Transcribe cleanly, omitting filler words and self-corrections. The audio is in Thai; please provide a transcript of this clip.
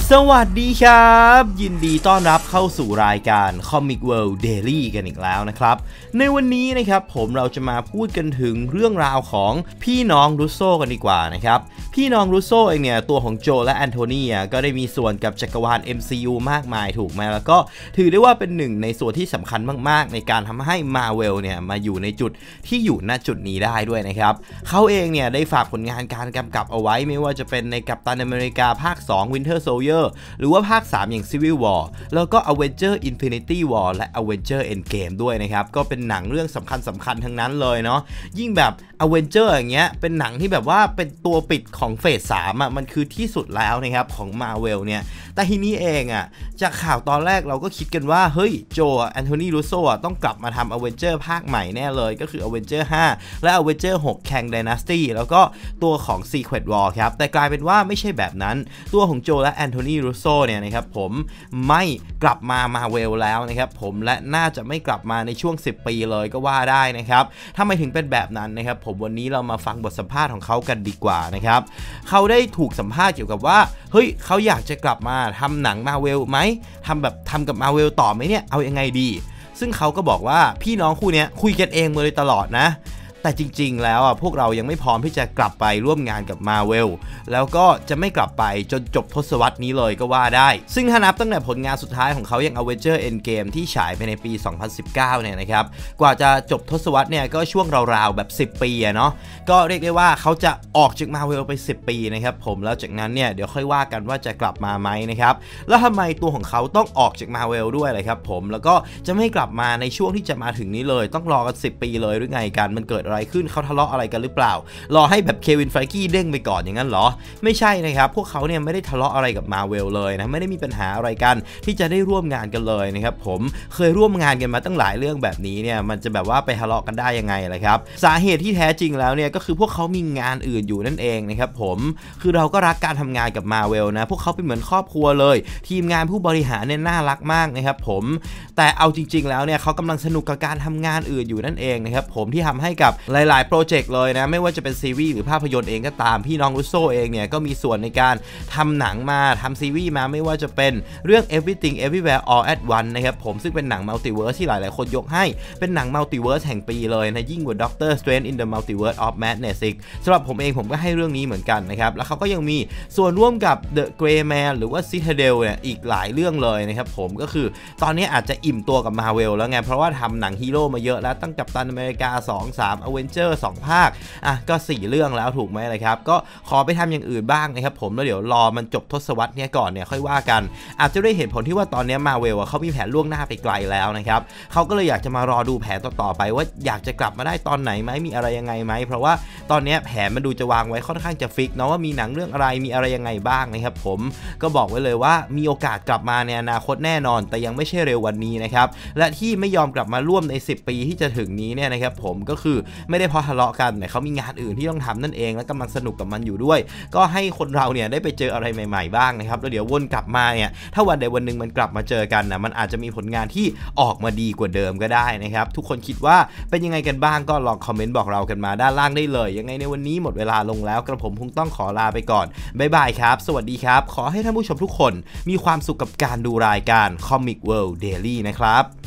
สวัสดีครับยินดีต้อนรับเข้าสู่รายการ Comic World Daily กันอีกแล้วนะครับในวันนี้นะครับเราจะมาพูดกันถึงเรื่องราวของพี่น้องรูโซกันดีกว่านะครับพี่น้องรูโซเองเนี่ยตัวของโจและแอนโทนีก็ได้มีส่วนกับจักรวาล MCU มากมายถูกไหมแล้วก็ถือได้ว่าเป็นหนึ่งในส่วนที่สำคัญมากๆในการทำให้ Marvel เนี่ยมาอยู่ในจุดที่อยู่ณจุดนี้ได้ด้วยนะครับเขาเองเนี่ยได้ฝากผลงานการกำกับเอาไว้ไม่ว่าจะเป็นในกัปตันอเมริกาภาค2 Winter Soldier หรือว่าภาค3อย่าง Civil War แล้วก็ Avengers Infinity War และ Avengers Endgame ด้วยนะครับก็เป็นหนังเรื่องสำคัญทั้งนั้นเลยเนาะยิ่งแบบ Avengers อย่างเงี้ยเป็นหนังที่แบบว่าเป็นตัวปิดของเฟส3มันคือที่สุดแล้วนะครับของ Marvel เนี่ยแต่ทีนี้เองจากข่าวตอนแรกเราก็คิดกันว่าเฮ้ยโจแอนโทนีรูโซต้องกลับมาทำ Avengers ภาคใหม่แน่เลยก็คือ Avengers 5 และ Avengers 6 Kang Dynasty แล้วก็ตัวของ Secret War ครับแต่กลายเป็นว่าไม่ใช่แบบนั้นตัวของโจและแอนโทนีรูโซเนี่ยนะครับผมไม่กลับมา Marvel แล้วนะครับผมและน่าจะไม่กลับมาในช่วง10 ปีเลยก็ว่าได้นะครับทำไมถึงเป็นแบบนั้นนะครับผมวันนี้เรามาฟังบทสัมภาษณ์ของเขากันดีกว่านะครับเขาได้ถูกสัมภาษณ์เกี่ยวกับว่าเฮ้ยเขาอยากจะกลับมาทำหนัง Marvel ไหมทำกับ Marvel ต่อไหมเนี่ยเอายังไงดีซึ่งเขาก็บอกว่าพี่น้องคู่นี้คุยกันเองมาเลยตลอดนะแต่จริงๆแล้วพวกเรายังไม่พร้อมที่จะกลับไปร่วมงานกับ Marvel แล้วก็จะไม่กลับไปจนจบทศวรรษนี้เลยก็ว่าได้ซึ่งถ้านับตั้งแต่ผลงานสุดท้ายของเขาอย่าง Avengers Endgame ที่ฉายไปในปี 2019 เนี่ยนะครับกว่าจะจบทศวรรษเนี่ยก็ช่วงราวๆแบบ10 ปีเนาะก็เรียกได้ว่าเขาจะออกจาก Marvel ไป10 ปีนะครับผมแล้วจากนั้นเนี่ยเดี๋ยวค่อยว่ากันว่าจะกลับมาไหมนะครับแล้วทำไมตัวของเขาต้องออกจาก Marvel ด้วยเลยครับผมแล้วก็จะไม่กลับมาในช่วงที่จะมาถึงนี้เลยต้องรอกัน10 ปีเลยหรือไงกันมันเกิดอะไรขึ้นเขาทะเลาะอะไรกันหรือเปล่ารอให้แบบเควินไฟกี้เด้งไปก่อนอย่างนั้นเหรอไม่ใช่นะครับพวกเขาเนี่ยไม่ได้ทะเลาะอะไรกับ Marvel เลยนะไม่ได้มีปัญหาอะไรกันที่จะได้ร่วมงานกันเลยนะครับผมเคยร่วมงานกันมาตั้งหลายเรื่องแบบนี้เนี่ยมันจะแบบว่าไปทะเลาะกันได้ยังไงล่ะครับสาเหตุที่แท้จริงแล้วเนี่ยก็คือพวกเขามีงานอื่นอยู่นั่นเองนะครับผมคือเราก็รักการทำงานกับ Marvel นะพวกเขาเป็นเหมือนครอบครัวเลยทีมงานผู้บริหารเนี่ยน่ารักมากนะครับผมแต่เอาจริงๆแล้วเนี่ยเขากำลังสนุกกับการทำงานอื่นอยู่นั่นเองนะครับผมที่ทำให้กับหลายๆโปรเจกต์เลยนะไม่ว่าจะเป็นซีรีส์หรือภาพยนตร์เองก็ตามพี่น้องรูโซเองเนี่ยก็มีส่วนในการทำหนังมาทำซีรีส์มาไม่ว่าจะเป็นเรื่อง Everything Everywhere All at Once นะครับผมซึ่งเป็นหนังมัลติเวิร์สที่หลายๆคนยกให้เป็นหนังมัลติเวิร์สแห่งปีเลยนะยิ่งกว่า Doctor Strange in the Multiverse of Madness อีกสำหรับผมเองผมก็ให้เรื่องนี้เหมือนกันนะครับแล้วเขาก็ยังมีส่วนร่วมกับ The Gray Man หรือว่า Citadel เนี่ยอีกหลายเรื่องเลยนะครับผมก็คือตอนนี้อาจจะอิ่มตัวกับ Marvel แล้วไงเพราะว่าทำหนังฮีโร่มาเยอะแล้วตั้งกัปตันอเมริกา2 3 Avenger 2 ภาคก็4 เรื่องแล้วถูกไหมเลยครับก็ขอไปทำอย่างอื่นบ้างนะครับผมแล้วเดี๋ยวรอมันจบทศวรรษนี้ก่อนเนี่ยค่อยว่ากันอาจจะได้เห็นผลที่ว่าตอนนี้ Marvel เขามีแผนล่วงหน้าไปไกลแล้วนะครับเขาก็เลยอยากจะมารอดูแผนต่อไปว่าอยากจะกลับมาได้ตอนไหนไหมมีอะไรยังไงไหมเพราะว่าตอนนี้แผนมันดูจะวางไว้ค่อนข้างจะฟิกเนาะว่ามีหนังเรื่องอะไรมีอะไรยังไงบ้างนะครับผมก็บอกไว้เลยว่ามีโอกาสกลับมาในอนาคตแน่นอนแต่ยังไม่ใช่เร็ววันนี้นะครับและที่ไม่ยอมกลับมาร่วมใน10 ปีที่จะถึงนี้เนี่ยนะครับผมก็คือไม่ได้เพราะทะเลาะกันแต่เขามีงานอื่นที่ต้องทำนั่นเองและกำลังสนุกกับมันอยู่ด้วยก็ให้คนเราเนี่ยได้ไปเจออะไรใหม่ๆบ้างนะครับแล้วเดี๋ยววนกลับมาเนี่ยถ้าวันใดวันหนึ่งมันกลับมาเจอกันนะมันอาจจะมีผลงานที่ออกมาดีกว่าเดิมก็ได้นะครับทุกคนคิดว่าเป็นยังไงกันบ้างก็ลองคอมเมนต์บอกเรากันมาด้านล่างได้เลยยังไงในวันนี้หมดเวลาลงแล้วกระผมคงต้องขอลาไปก่อนบ๊ายบายครับสวัสดีครับขอให้ท่านผู้ชมทุกคนมีความสุขกับการดูรายการ Comic World Daily นะครับ